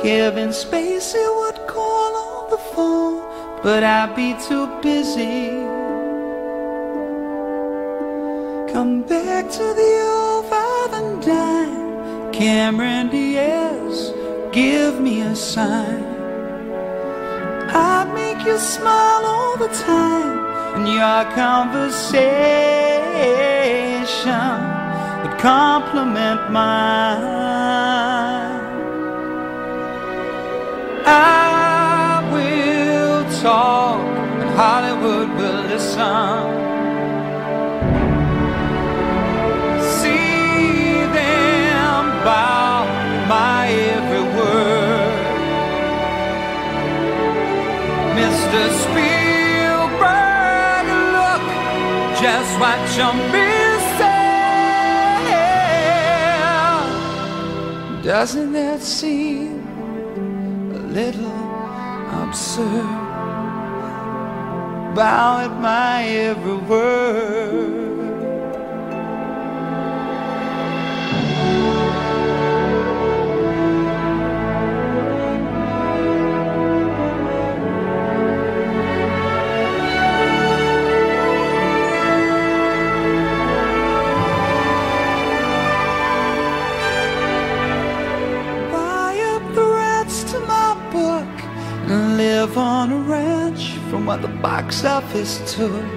Kevin Spacey would call on the phone, but I'd be too busy. Come back to the old five and dime, Cameron Diaz, give me a sign. I'd make you smile all the time, and your conversation would compliment mine. I will talk, and Hollywood will listen. See them bow my every word. Mr. Spielberg, look just what you're missing. Doesn't that seem a little absurd? Bow at my every word. Live on a ranch from what the box office took.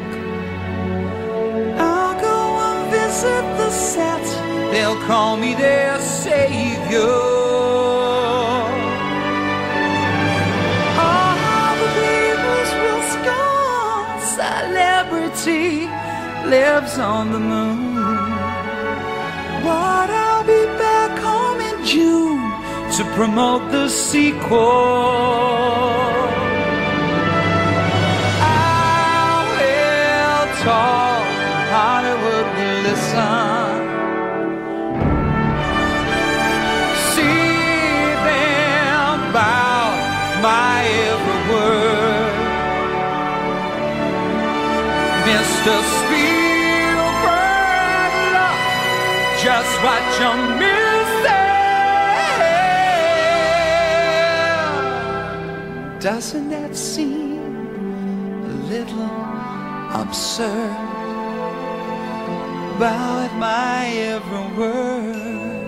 I'll go and visit the set, they'll call me their savior. All the labels will scorn celebrity lives on the moon. But I'll be back home in June to promote the sequel. Talk, Hollywood will listen. See them bow my every word. Mr. Spielberg, look just what you're missing. Doesn't that seem a little absurd? Bow at my every word.